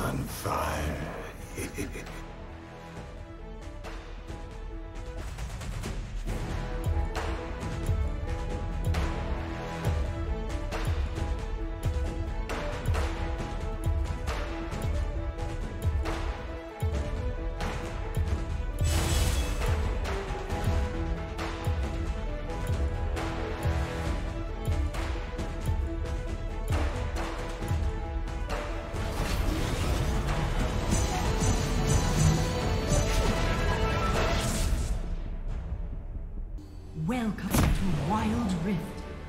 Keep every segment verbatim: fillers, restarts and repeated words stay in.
on fire. Welcome to Wild Rift.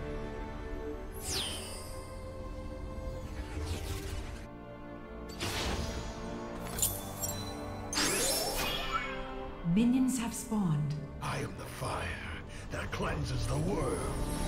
Minions have spawned. I am the fire that cleanses the world.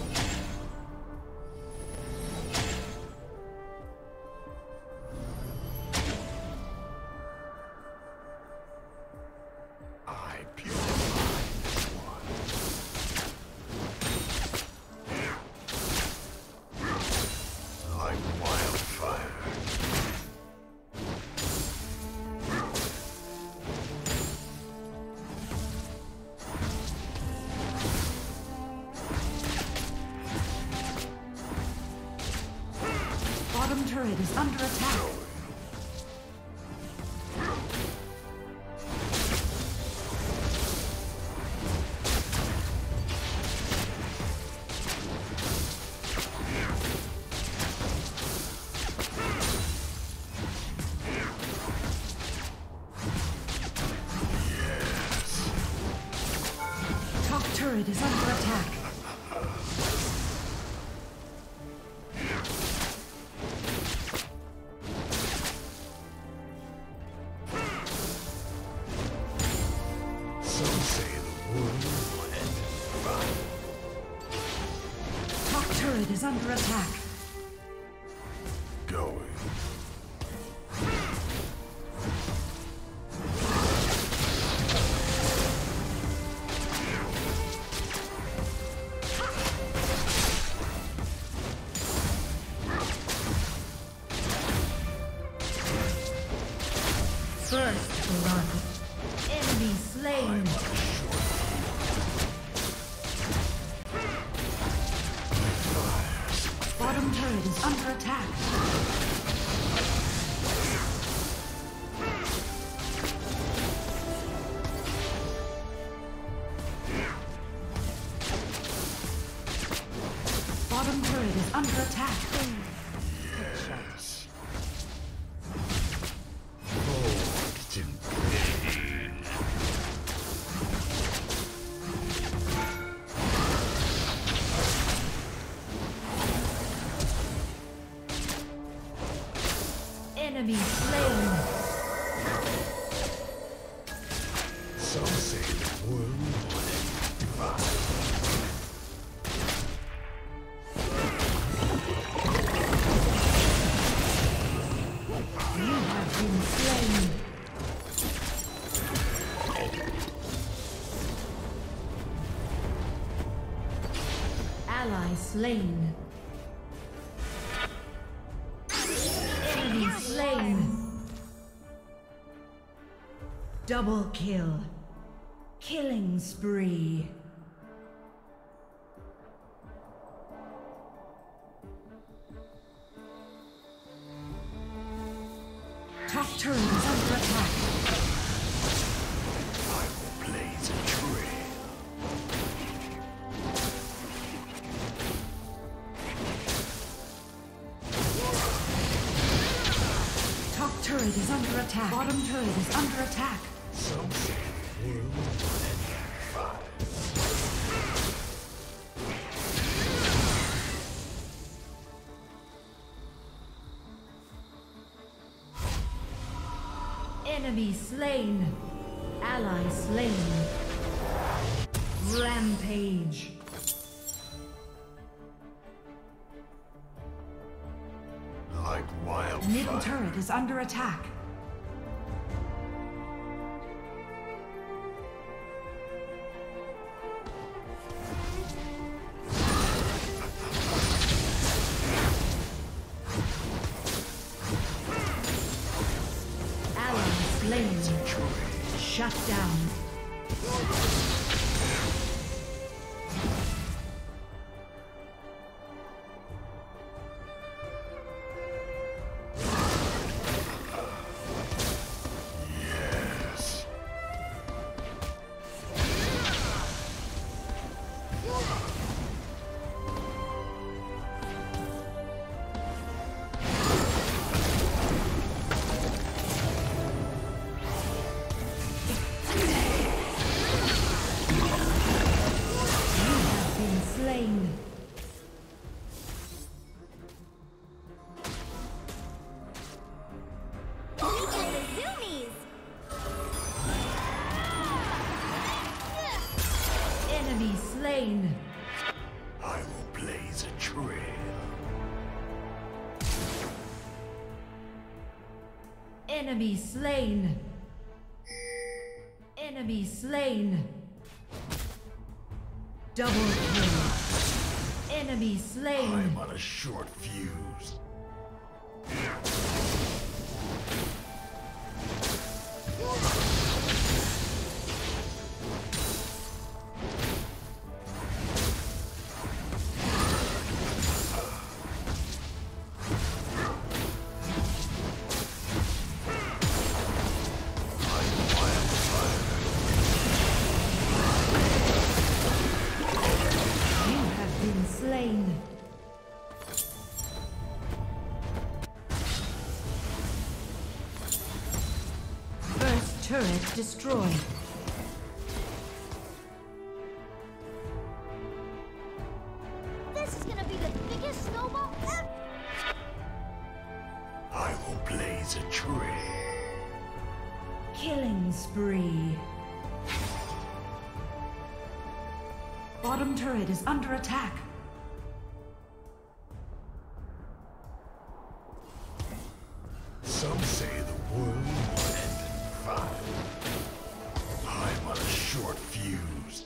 Bottom turret is under attack. Top turret is under attack. Turret is under attack. Going. First blood. Enemy slain. Bottom turret is under attack. Bottom turret is under attack. Yes. Forged in pain. Enemy slain. Some say the world was divine. You have been slain. Ally slain. Enemy slain. Double kill. Killing spree. Top turret is under attack. I will blaze a trail. Top turret is under attack. Bottom turret is under attack. Some say the world was fire. Enemy slain. Ally slain. Rampage. Like wildfire. Middle turret is under attack. down. Slain. I will blaze a trail. Enemy slain. Enemy slain. Double kill. Enemy slain. I'm on a short fuse. Turret destroyed. This is gonna be the biggest snowball ever! I will blaze a trail. Killing spree. Bottom turret is under attack. Some say the world will end in five. I'm on a short fuse.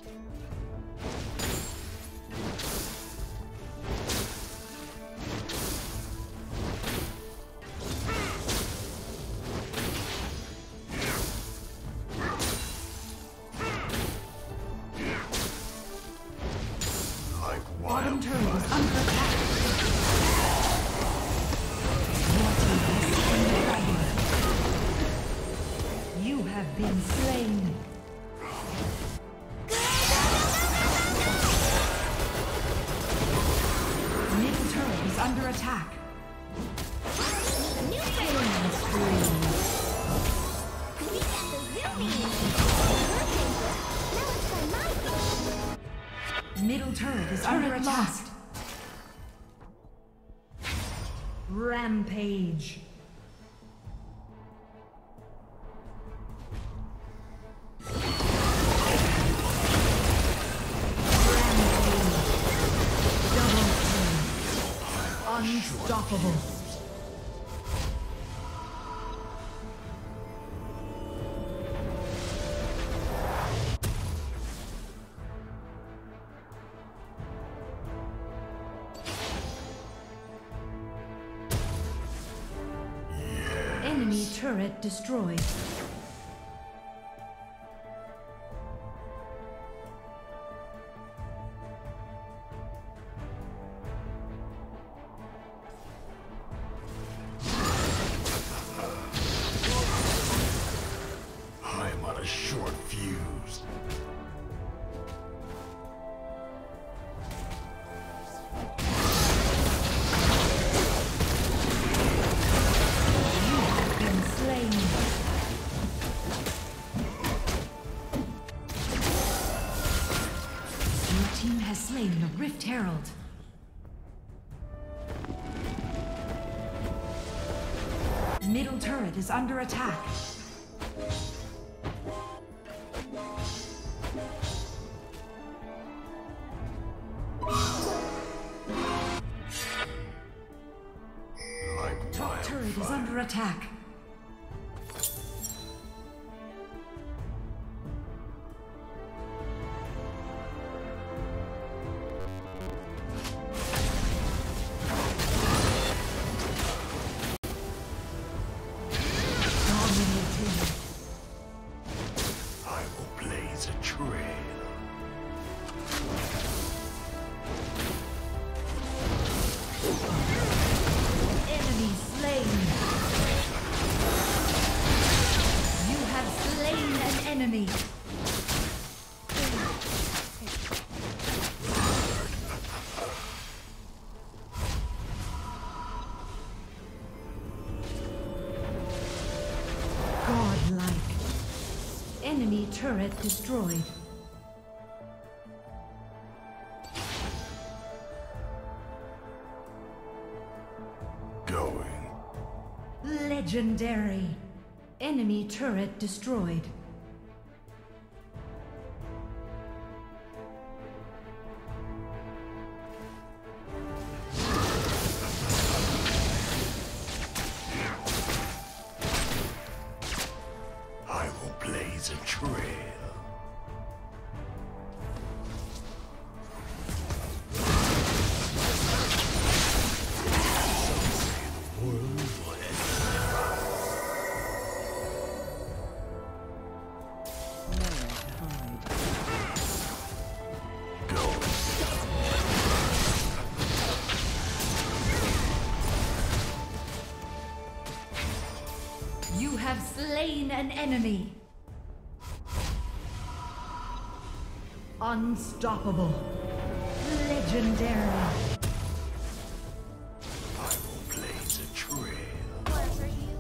Like Bottom wild turret is fire. under attack. You have been slain. Middle turret is under attack. Killing spree. We got the zoomies! Now it's by my turn. Middle turret is under attack. Rampage. Unstoppable. Enemy turret destroyed. I'm on a short fuse. Been slain. Your team has slain the Rift Herald. Middle turret is under attack. Like Top turret is wildfire. under attack. I enemy. Godlike. Enemy turret destroyed. Going. Legendary. Enemy turret destroyed. I will blaze a trail. You have slain an enemy. Unstoppable. Legendary. I will blaze a trail. What are you?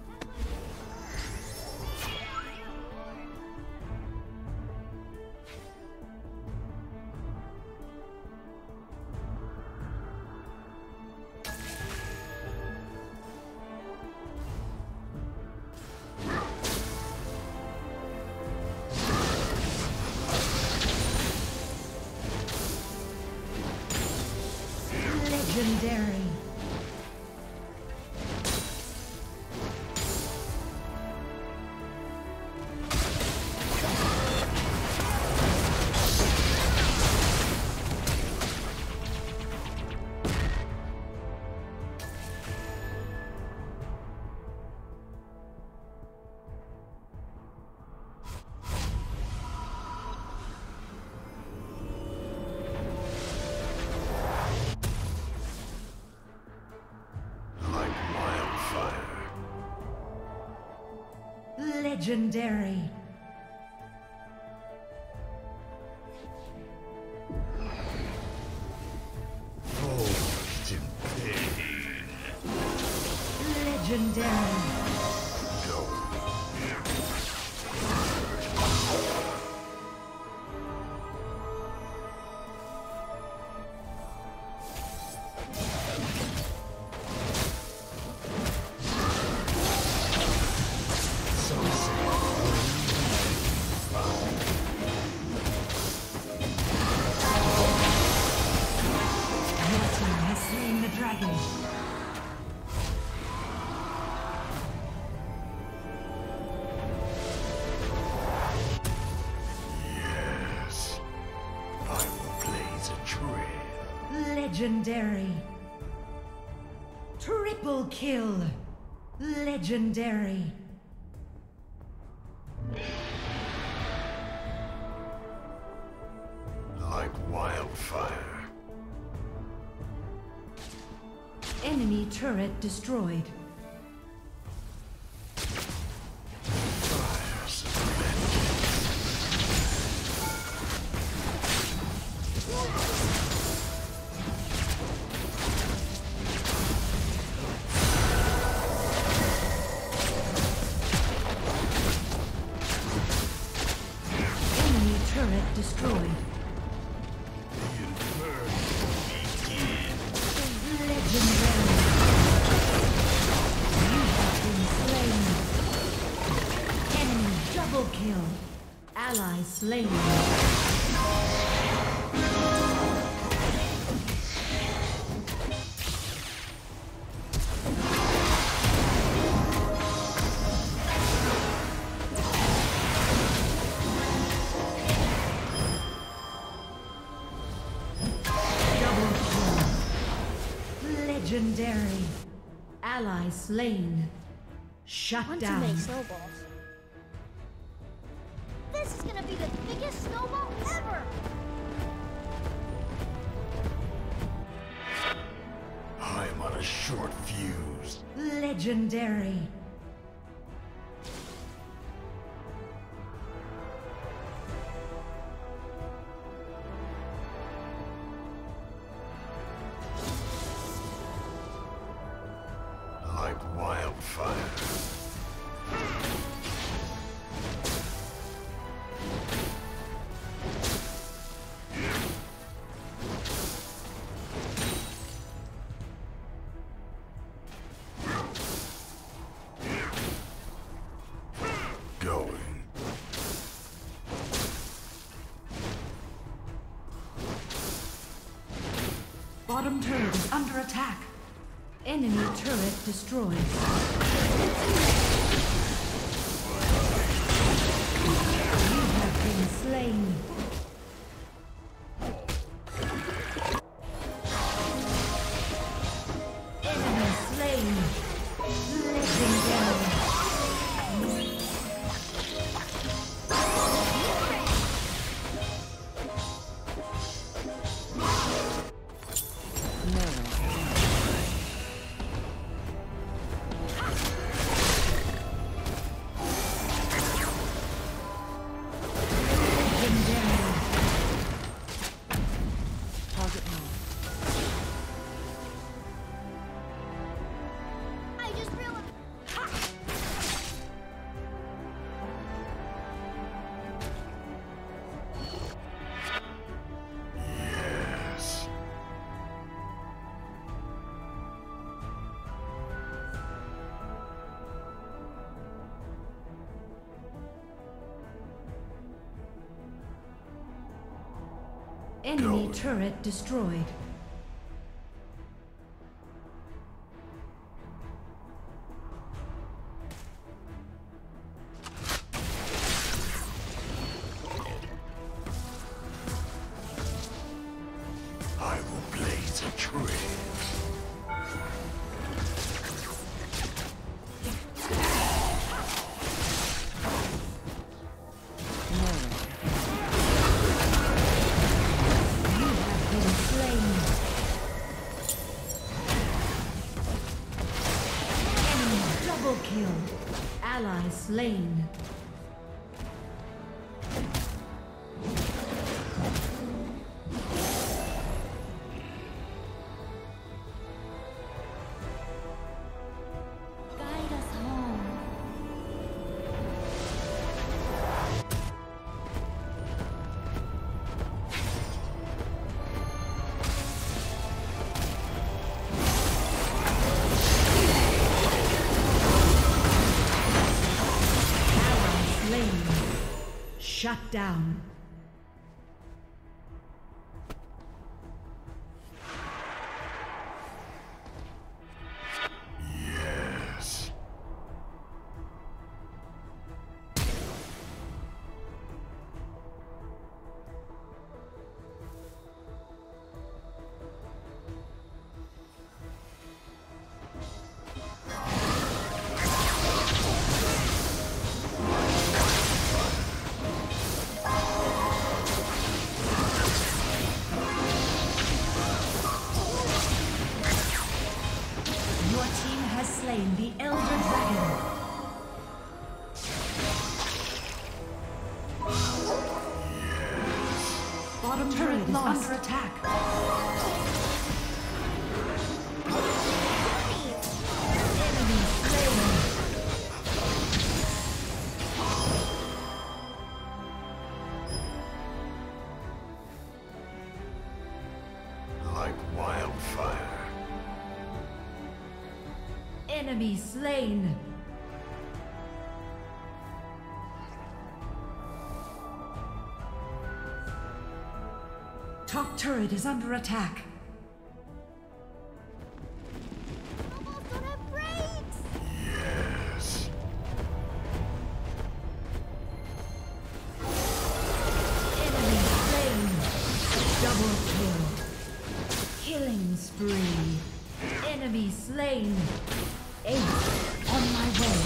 Legendary. Legendary. Forged in pain. Legendary. Go. Legendary. Triple kill. Legendary. Like wildfire. Enemy turret destroyed. Fires of vengeance. Turret destroyed. Legendary. You have been slain. Enemy double kill. Ally slain. Legendary. Ally slain. Shut Want down. to make snowballs. This is gonna be the biggest snowball ever! I'm on a short fuse. Legendary. Bottom turret is under attack. Enemy turret destroyed. You have been slain. Enemy slain. Legendary. I just realized. Yes. Enemy Go. turret destroyed. I will blaze a trail. You have been slain. Enemy double kill. Ally slain. Guide us home. Ally slain. Shut down. Yes. Your team has slain the Elder Dragon. Bottom turret is under attack. Enemy slain. Like wildfire. Enemy slain. Top turret is under attack. Almost don't have brakes. Yes. Enemy slain. Double kill. Killing spree. Enemy slain. Ace on my way.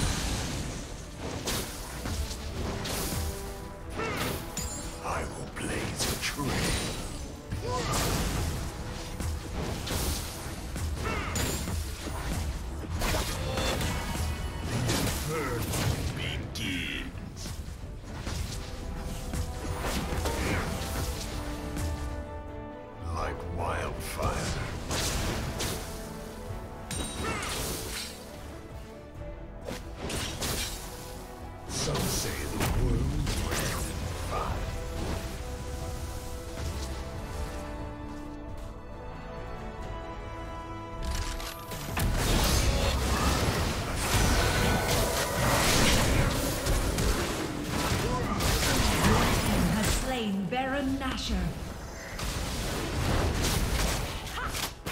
I will blaze a trail. The inferno begins. Like wildfire. Some say the world will end in fire. Has slain Baron Nashor.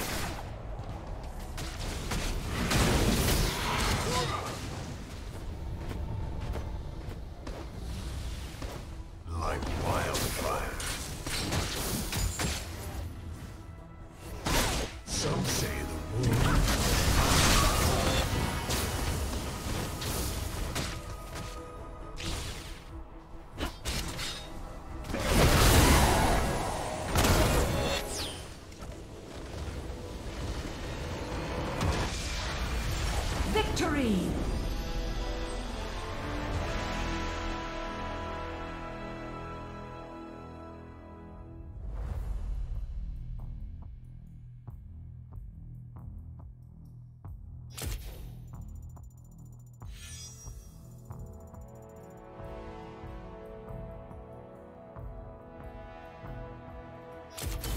spree. You